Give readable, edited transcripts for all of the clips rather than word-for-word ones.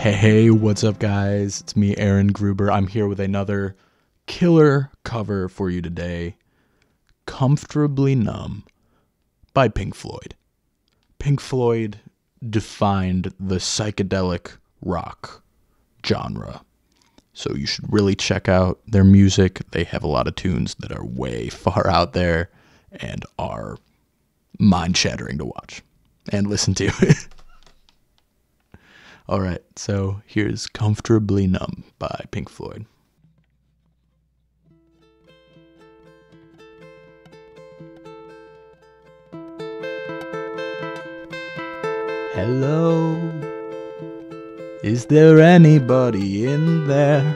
Hey, what's up, guys? It's me, Aaron Gruber. I'm here with another killer cover for you today. Comfortably Numb by Pink Floyd. Pink Floyd defined the psychedelic rock genre. So you should really check out their music. They have a lot of tunes that are way far out there and are mind-shattering to watch and listen to. All right, so here's Comfortably Numb by Pink Floyd. Hello, is there anybody in there?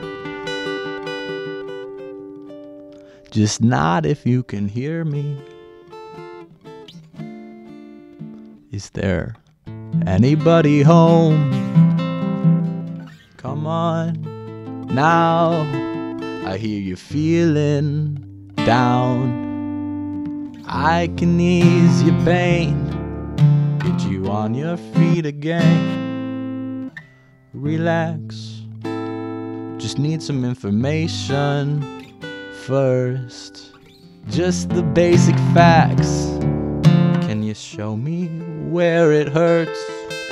Just nod if you can hear me. Is there anybody home? Come on, now I hear you feeling down. I can ease your pain, get you on your feet again. Relax, just need some information first. Just the basic facts. Can you show me where it hurts?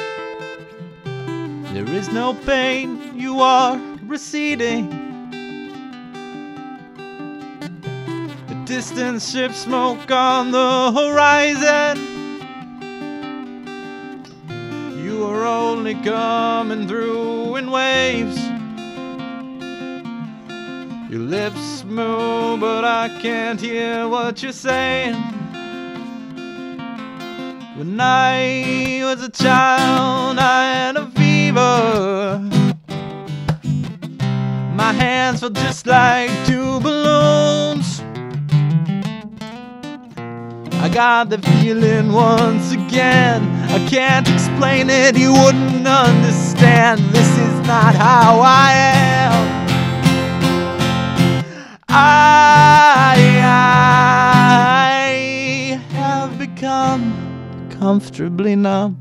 There is no pain, you are receding. A distant ship, smoke on the horizon. You are only coming through in waves. Your lips move, but I can't hear what you're saying. When I was a child, I had a fever. My hands felt just like two balloons. I got the feeling once again. I can't explain it, you wouldn't understand. This is not how I am. I have become comfortably numb.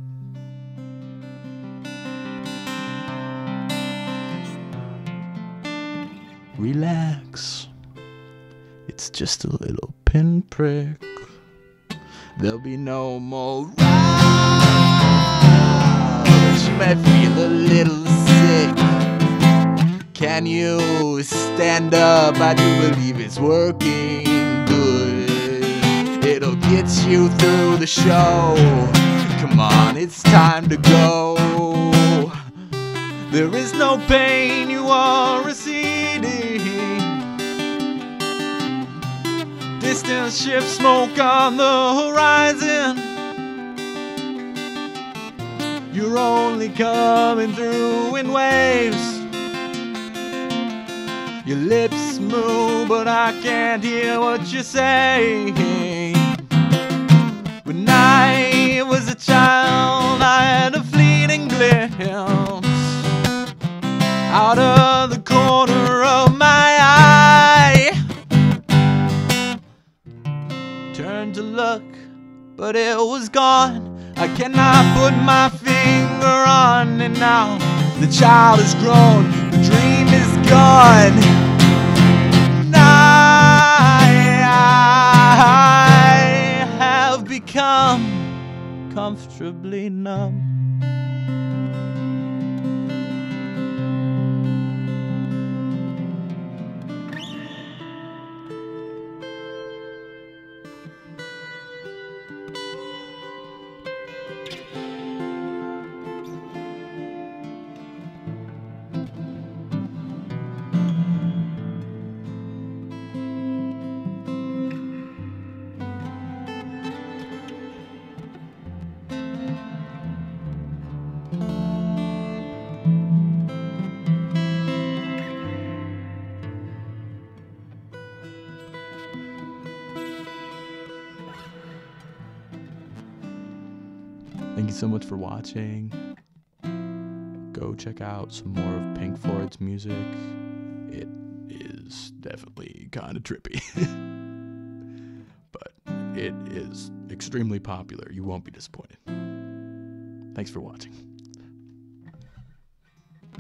Relax, it's just a little pinprick. There'll be no more rush. You might feel a little sick. Can you stand up? I do believe it's working good. It'll get you through the show. Come on, it's time to go. There is no pain, you are receding. Distant ship, smoke on the horizon. You're only coming through in waves. Your lips move, but I can't hear what you're saying. When I was a child, I had a fleeting glimpse out of the corner of my eye. Turned to look, but it was gone. I cannot put my finger on it now. The child is grown, the dream is gone. I have become comfortably numb. Thank you so much for watching. Go check out some more of Pink Floyd's music. It is definitely kind of trippy. But it is extremely popular. You won't be disappointed. Thanks for watching.